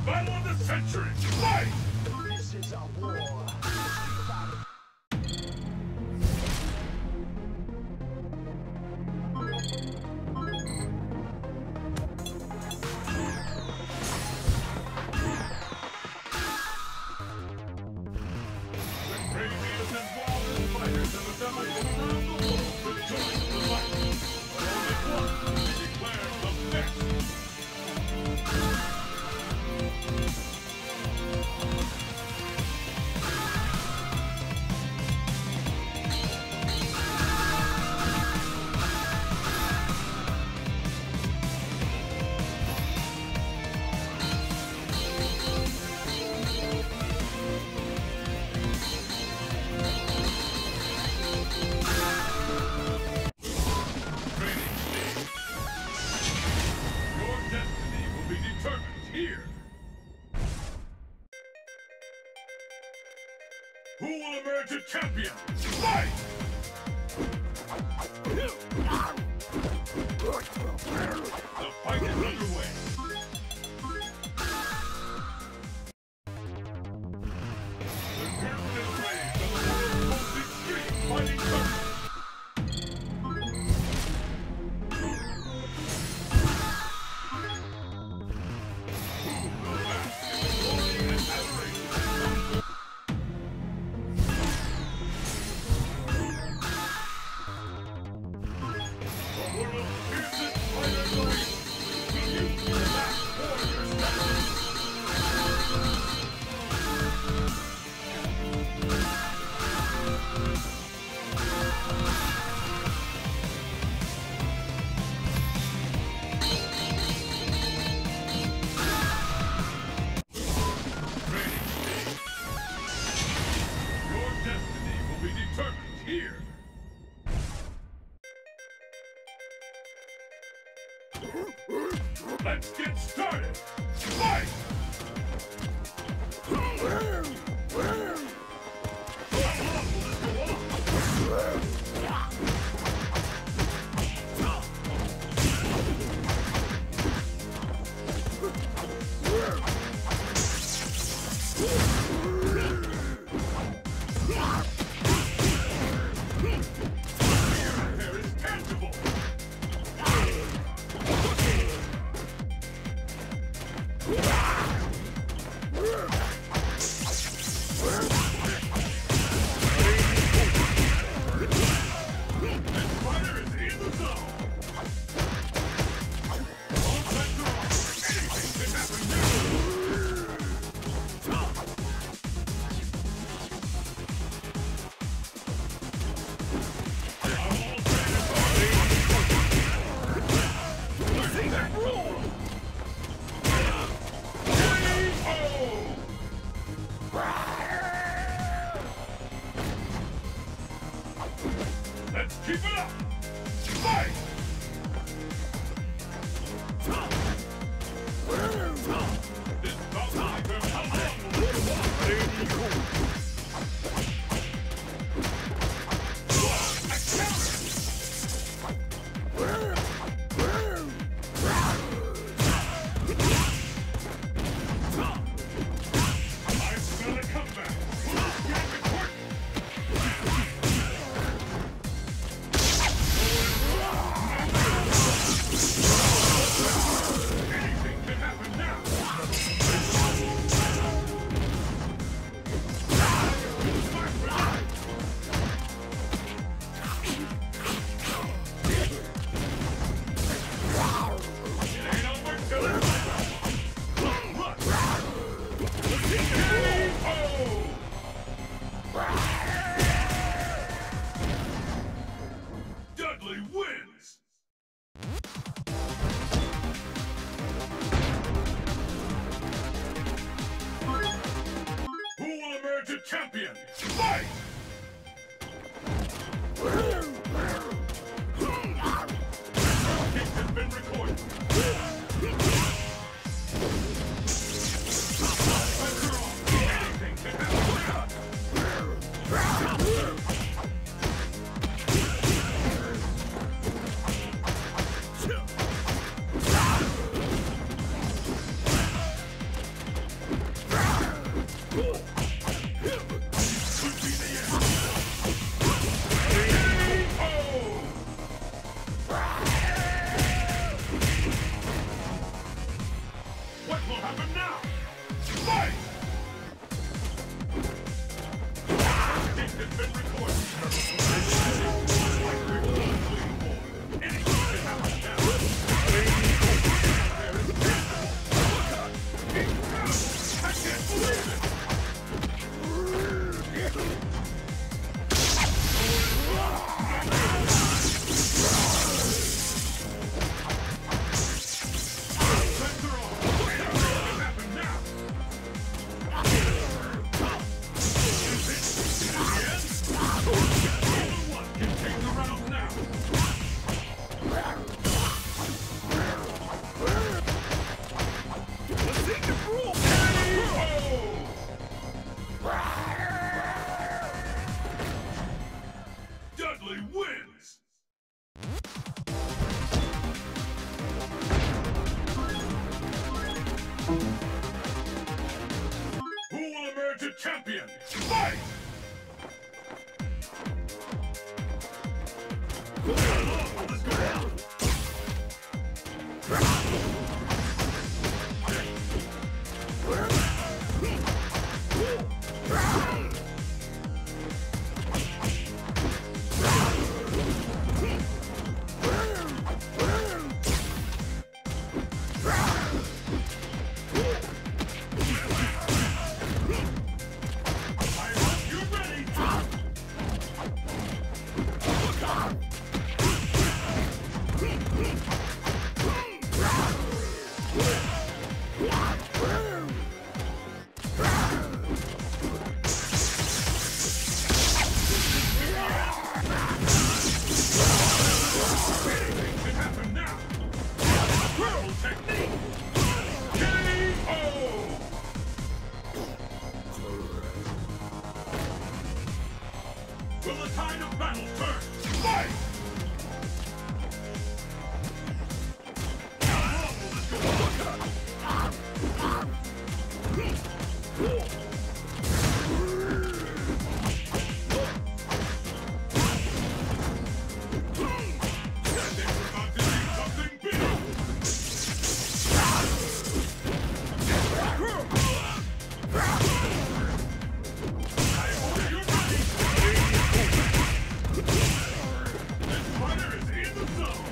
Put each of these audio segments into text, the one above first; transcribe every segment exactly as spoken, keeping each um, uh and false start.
Battle of the century! Fight! This is a war. Who will emerge a champion? Fight! The fight is underway. The curtain is raised on the world's most extreme fighting tournament. Here. Let's get started. Fight! champion! Fight! Let's go out! Will the tide of battle turn? Fight! How long will this go on? That thing's about to do something big! I hope you're ready! This fighter is in the zone!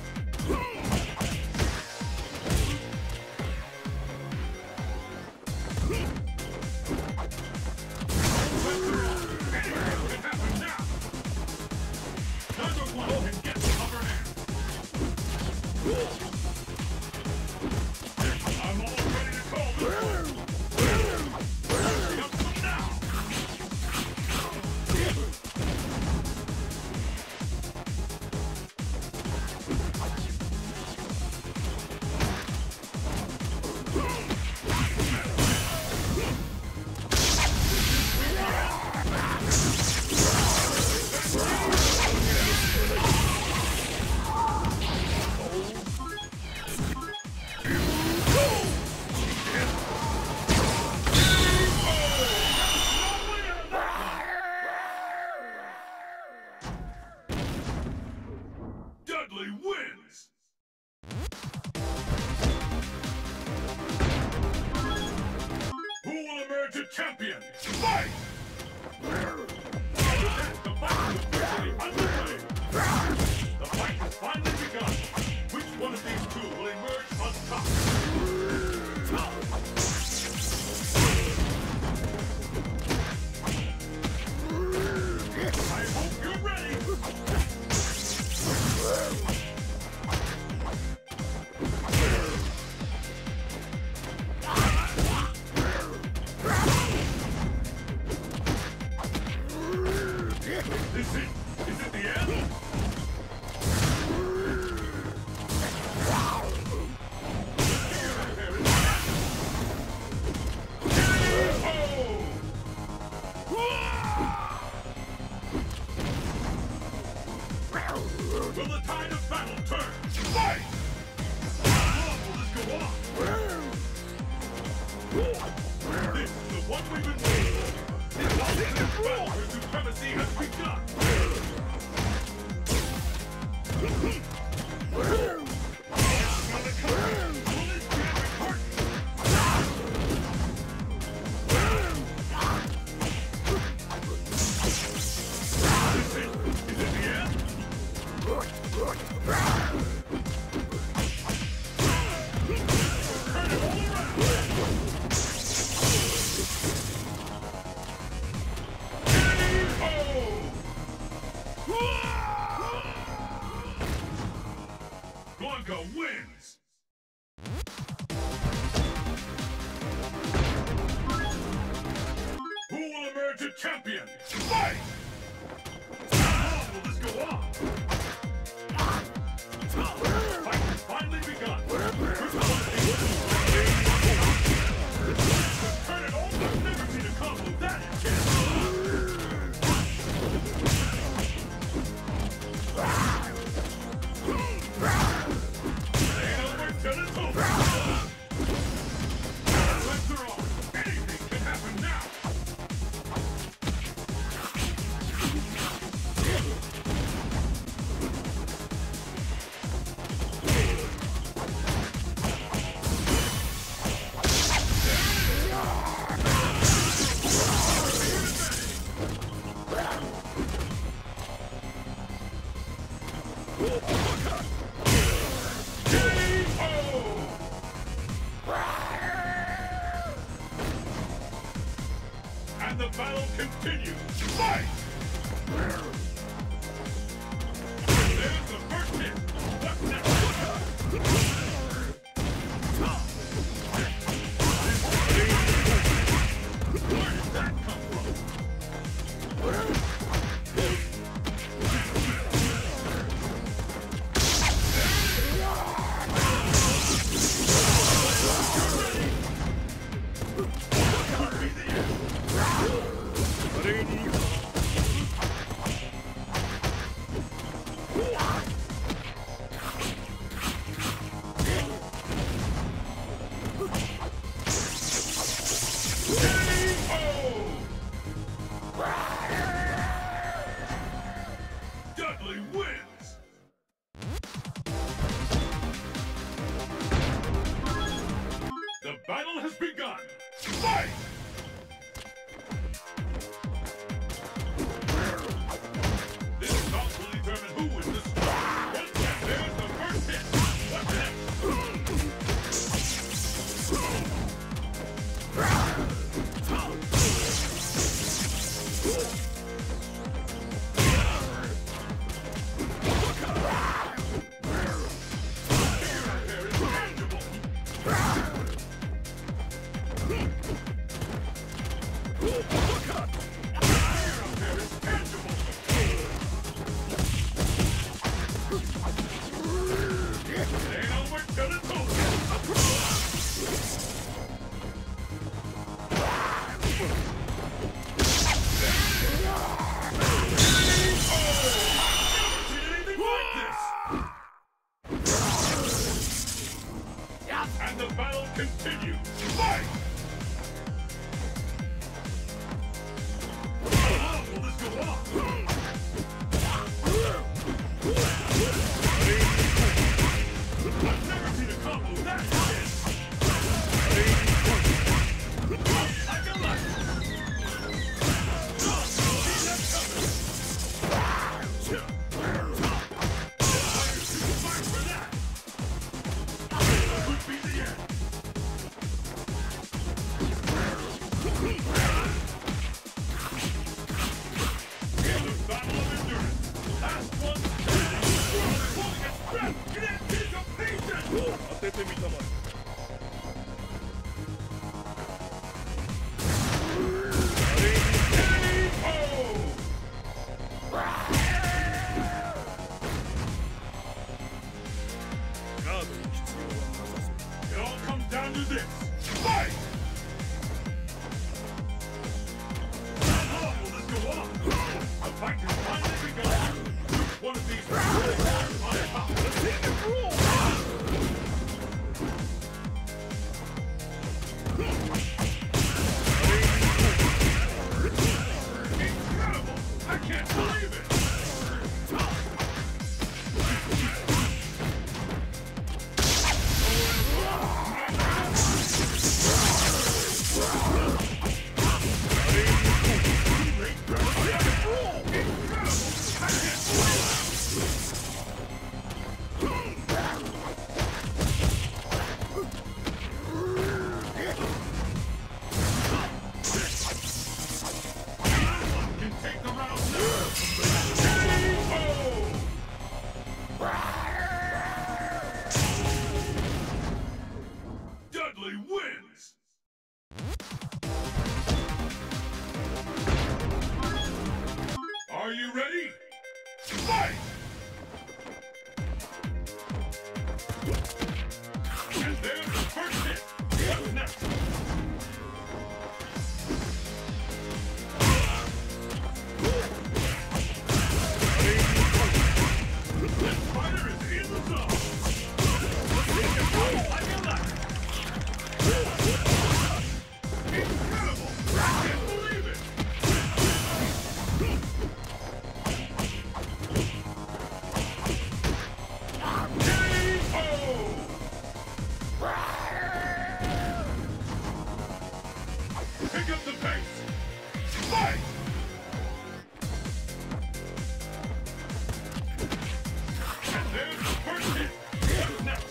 Anything can happen now! Neither one can get the upper hand! I'm almost ready to call this one! Up some now! Dudley wins! Who will emerge a champion? Fight! The fight is officially underway! The fight has finally begun! Which one of these two will emerge on top? I hope you're ready! Is it? Is it the end? Will the tide of battle turn? Fight! How long will this go on? This is the one we've been waiting for! The ultimate battle for supremacy has begun! It's gonna come! Will this be important? Is it? Is it the end? Turn it all around! Blanca wins! Who will emerge a champion? Fight! How long will this go on? The fight has finally begun! Which one of these two? Turn it all! I've never seen a combo that intense! Ain't over till it's over! Lights are on! Anything can happen now! And the battle continues. Fight! How long will this go on? I've never seen a combo that intense. Like a light. See that coming. Fight for that. Could be the end. In the battle of endurance, last one standing. Holding its breath in anticipation. Atete mi tamaño. It all comes down to this. Fight! How long will this go on? The fight has finally begun. Which one of these will rise on top? Let's see it roll! Incredible! I can't believe it! Can take the round now. Dudley wins! Are you ready? Fight! And there's the first hit. What's next? This fighter is in the zone. He can roll like a light. Incredible! I can't believe it! Pick up the pace! Fight! And there's the first hit! What's next?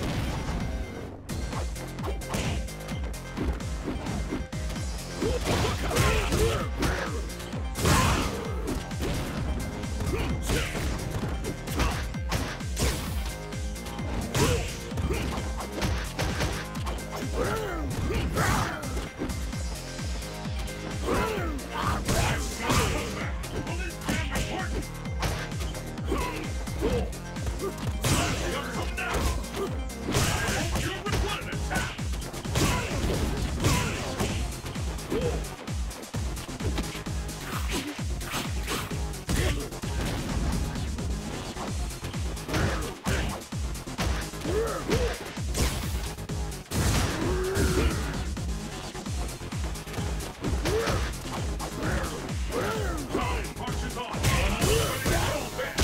Well, this damn important! Here come now! You're with one attack! Time marches on! Ready to go, man!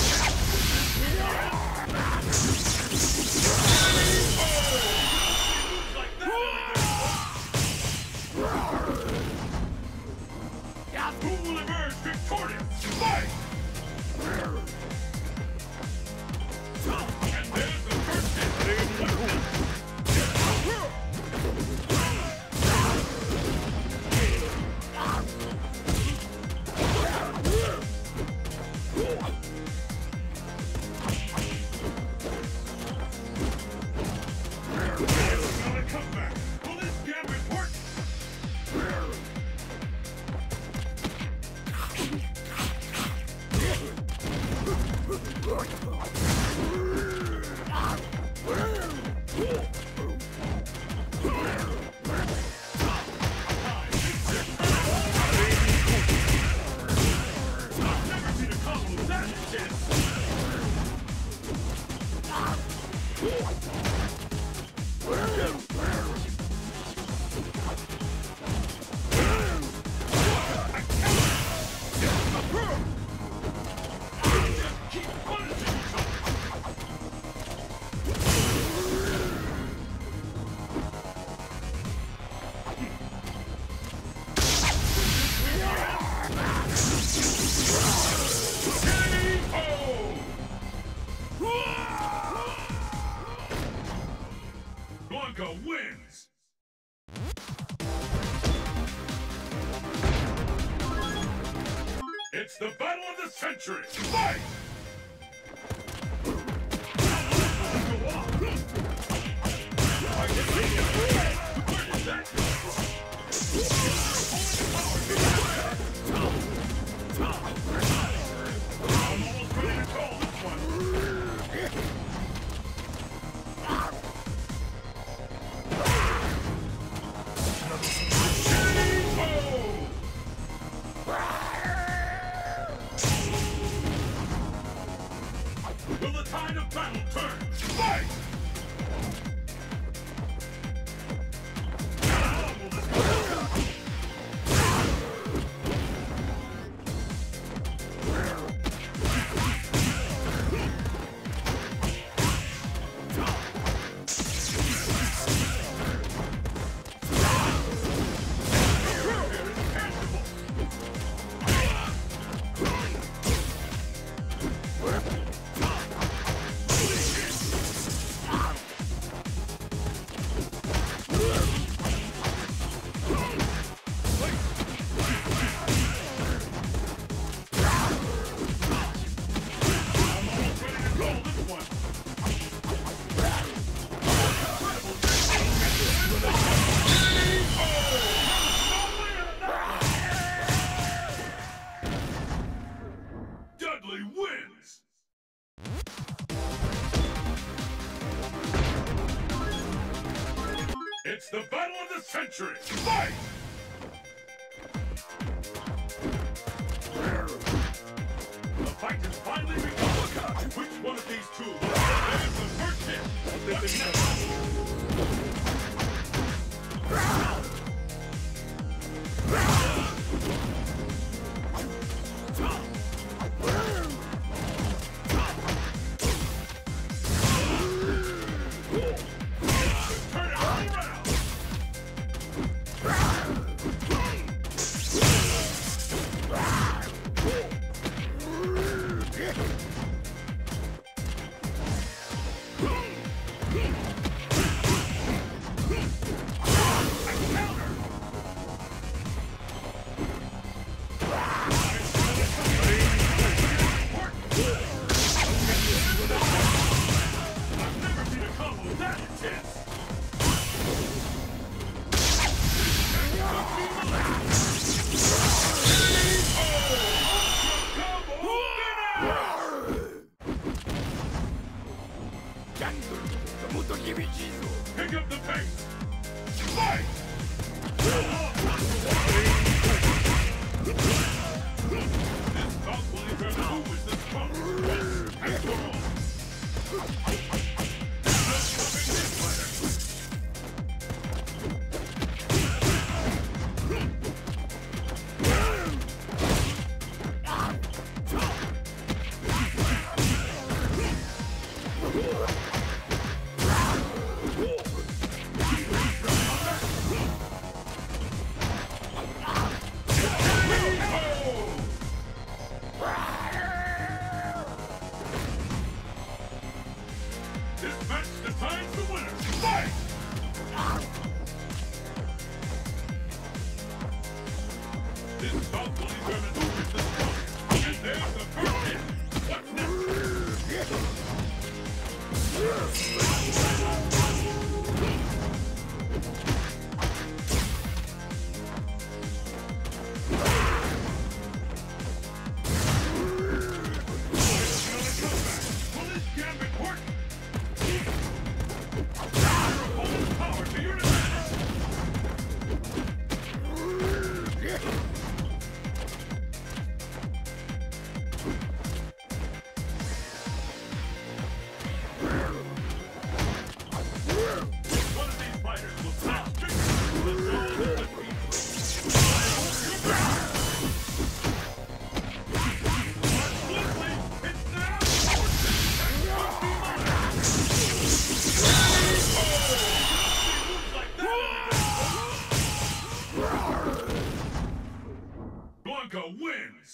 Moves like that! Who will emerge victorious? Fight! And there's the first hit! Gotta come back! Will this gambit work? I've never seen a combo that intense! Blanca wins! It's the battle of the century! Fight! Where did that come from? I'm almost ready to call this one. Will the tide of battle turn? Fight! Wins! It's the battle of the century! Fight! The fight has finally begun! Which one of these two will advance the first hit? What's Pick up the pace! Fight! This bout will determine who is the strongest after all. This match decides the winner. Fight! This bout will determine who is the strongest. And there's the first hit. What's next? Will this gambit work? Power to your advantage! One of these fighters will snap trigger the zone of the It's now! Blanca wins!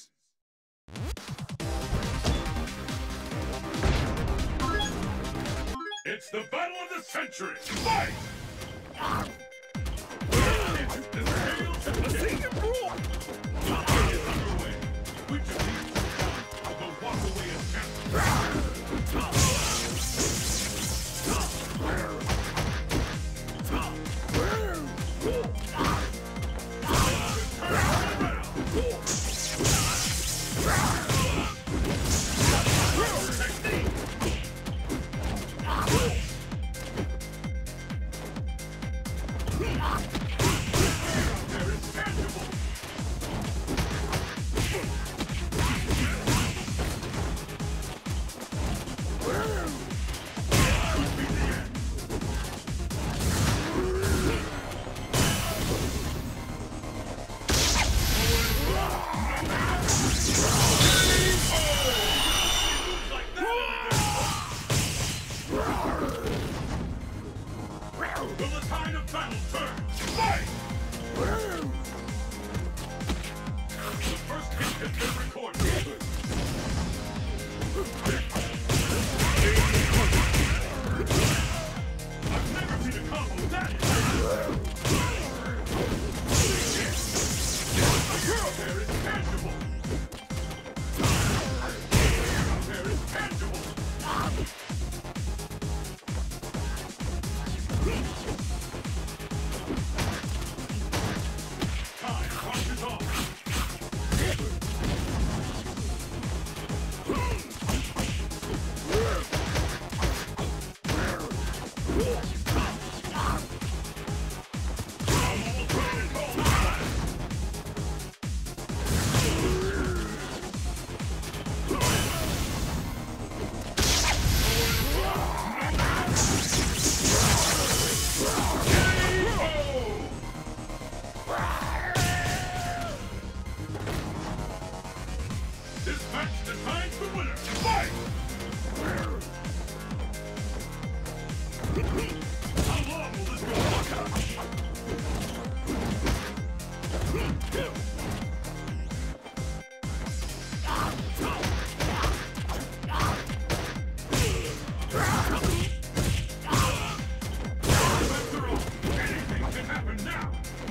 It's the battle of the century! Fight! Will the tide of battle turn? Fight! The first hit has been recorded. I've never seen a combo that intense. The hero there is tangible. The hero there is tangible. Time marches on. This match decides the winner. Fight! How long will this go After all, anything can happen now.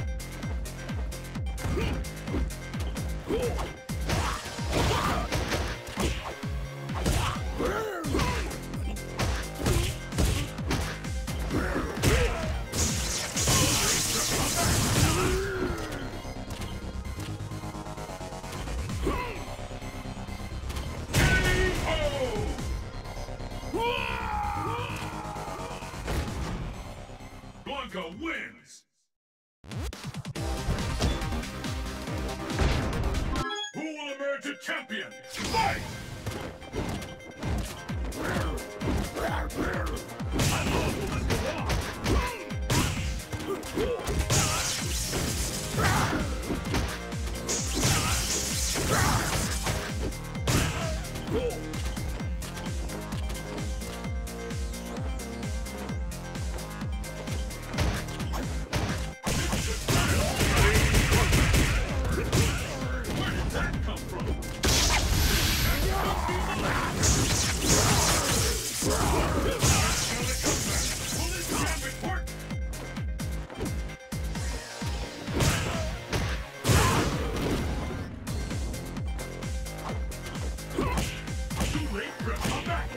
Blanca wins! Who will emerge a champion? Fight! How long will this go on? Where did that come from? Will this gambit work? Too late for a comeback.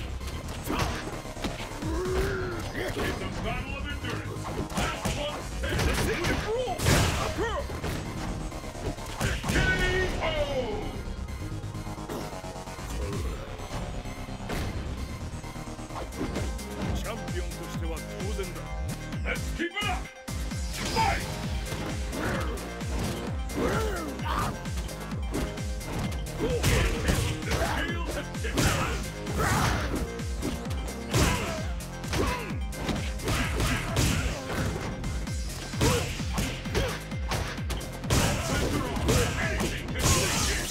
It's a battle of endurance. Last one standing. K O! Let's keep it up! Fight! The scales have tipped. After all, anything can change.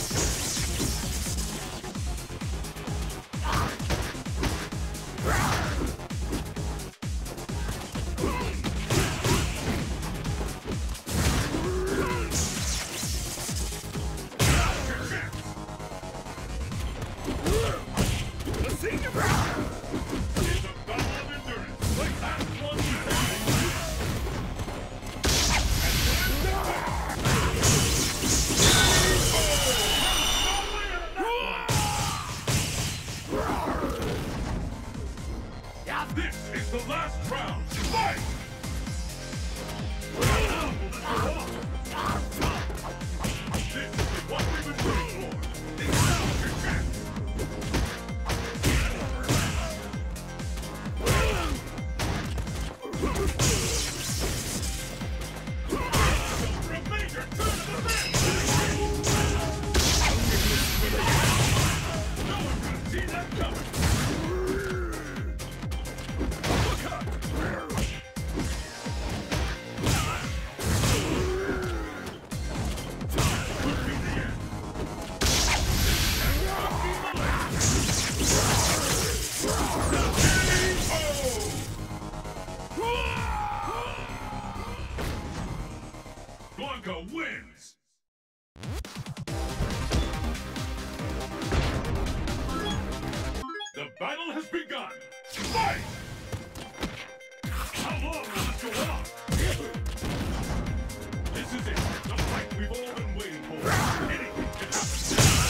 the last round. Fight! How long will this go on? This is what we've been waiting for. It's now your chance. For a major turn of events! No one could see that coming. Blanca wins! The battle has begun! Fight! How long will this go on? This is it, the fight we've all been waiting for. Anything can happen.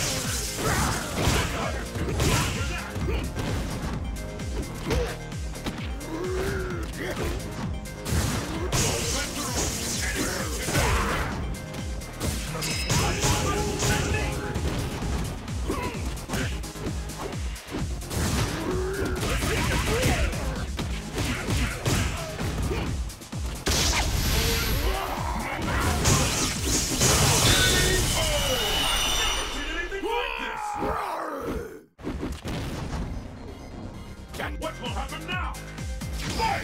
What will happen now? Fight!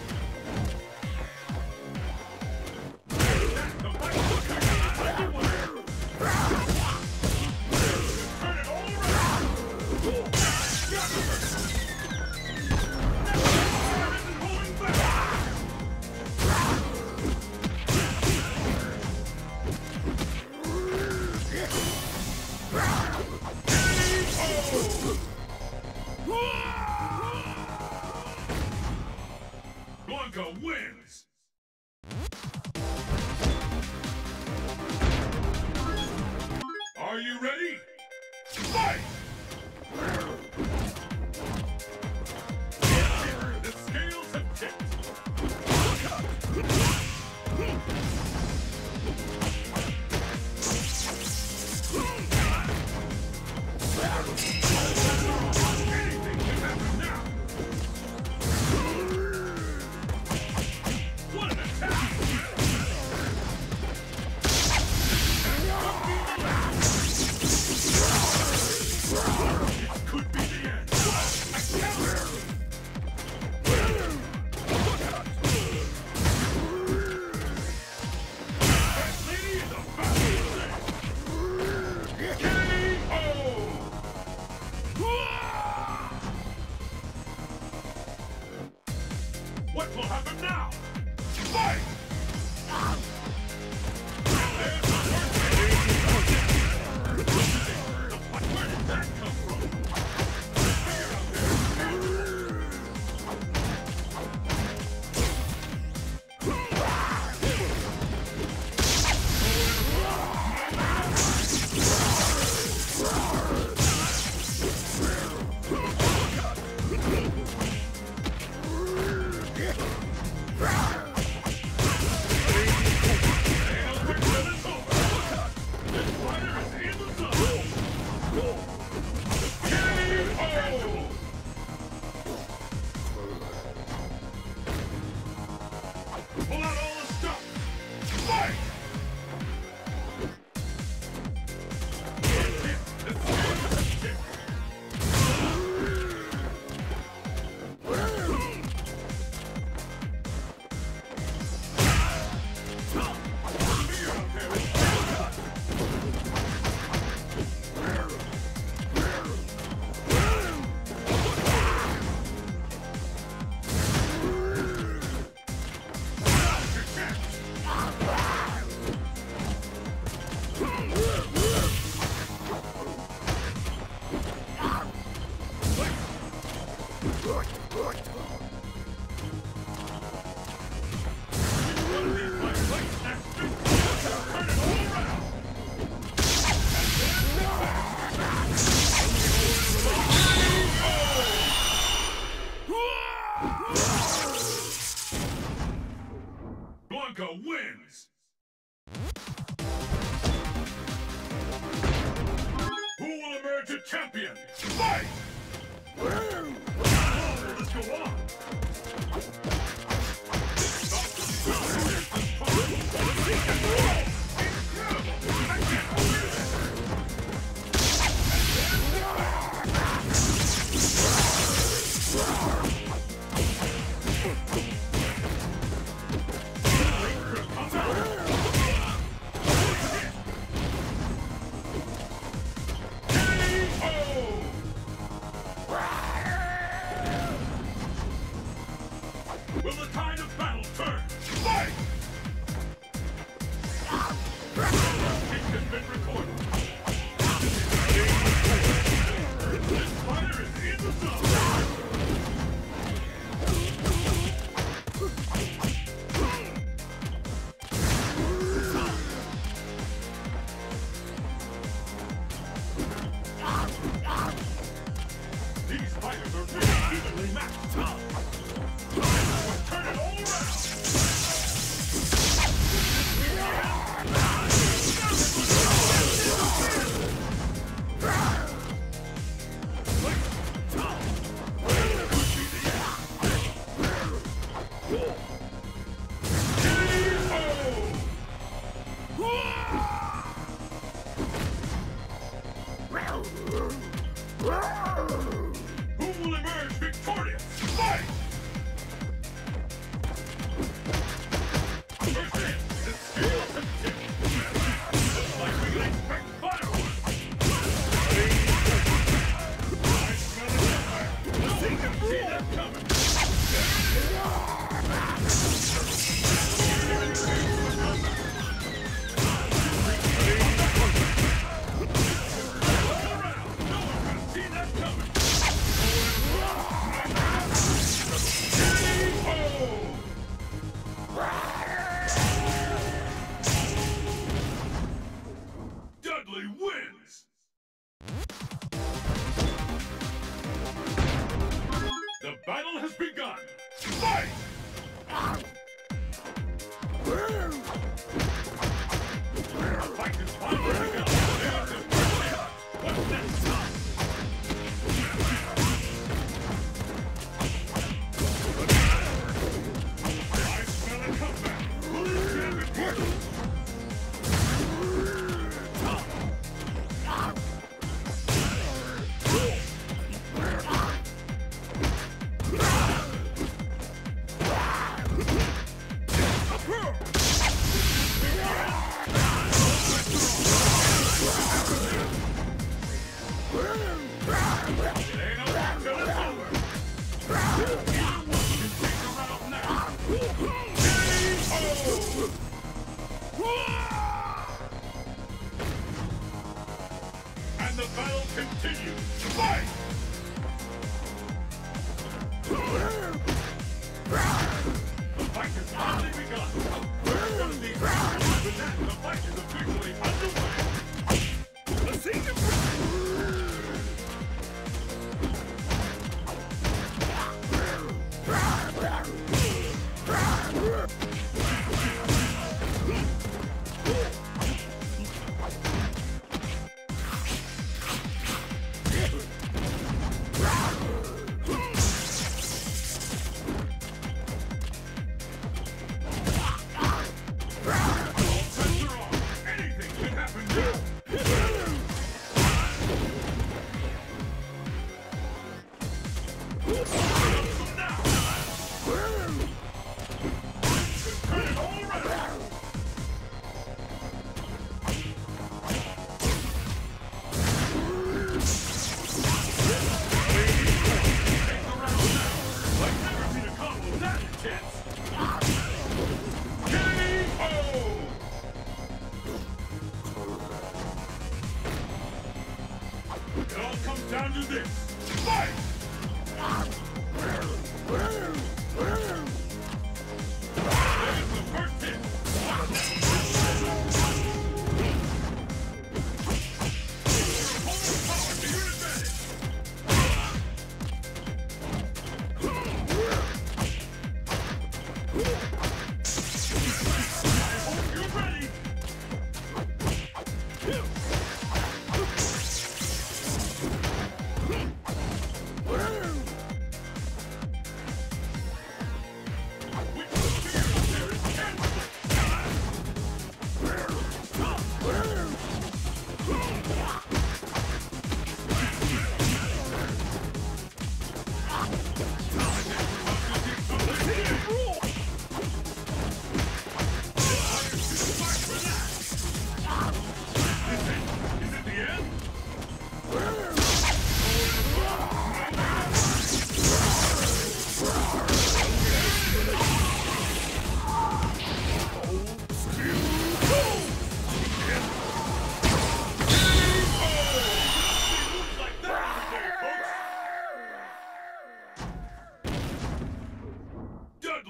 The fight will come underway. Turn it all around. Pulling back. Blanca wins! Are you ready? Fight! The scales have tipped. Anything can happen now. What an attack! It could be the end. A counter! That lady is a fabulous thing. K O! What will happen now? Fight! There's the first hit. Where did that come from? Figure out there. Blanca wins! Who will emerge a champion? Fight! Oh, let's go on! Will the tide of battle turn? Fight! It has been recorded. This fighter is in the zone. These fighters are really evenly matched. Turn it all around! Who will emerge victorious? Fight! First in, the skill tip. Looks like we can expect fireworks. I smell it everywhere. No one can see that coming. Dudley wins! The battle has begun! Fight! The fight is finally begun! What's next? I smell a comeback! Who is champion? And the battle continues. Fight! The fight has finally begun. We're going to be with that, the fight is officially underway. Let's see the It all comes down to this. Fight! There's the first hit. Power to your advantage.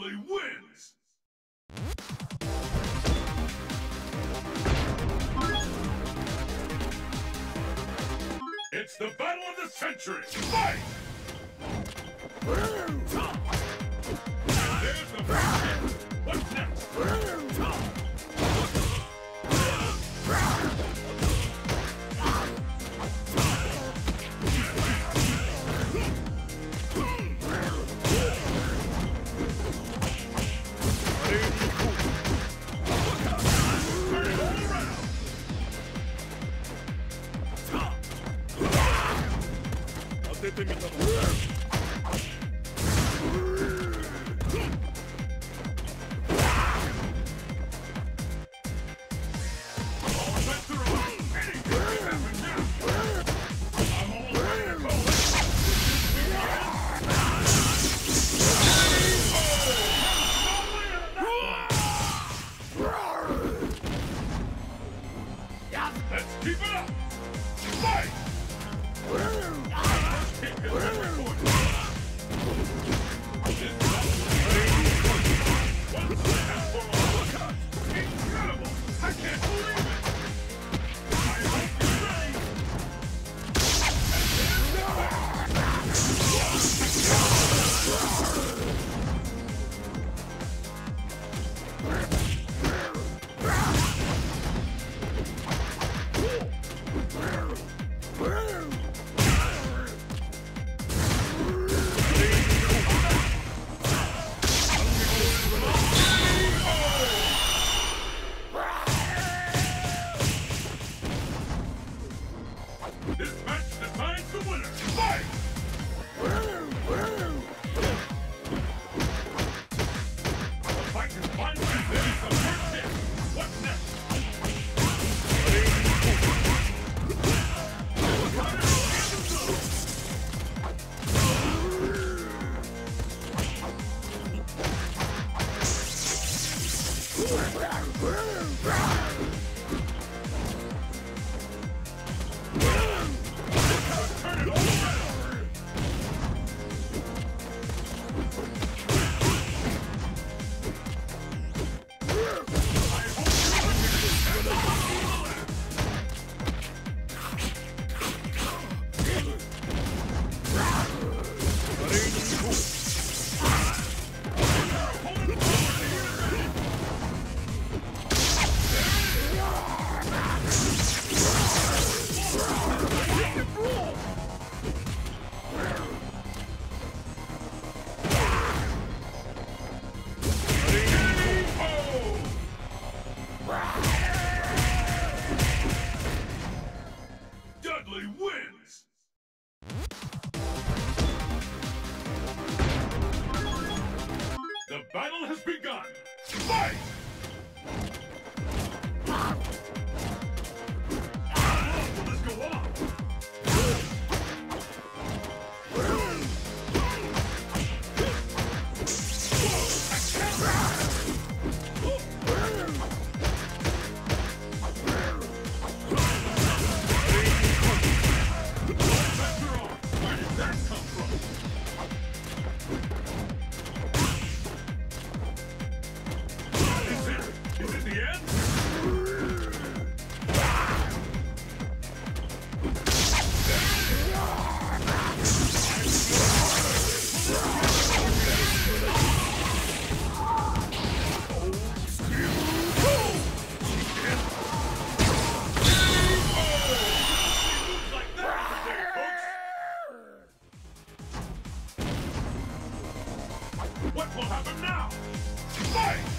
Dudley wins! It's the battle of the century! Fight! And there's the first hit. What's next? Let's keep it up! Fight! Incredible! I can't believe it! I hope you're ready! This match decides the winner! Fight! The fight is finally finished. The first hit. What's next? Dudley wins! The battle has begun! Fight! How long will this go on? Where did that come from? Is it? Is it the end? Like that today, folks. What will happen now? Fight!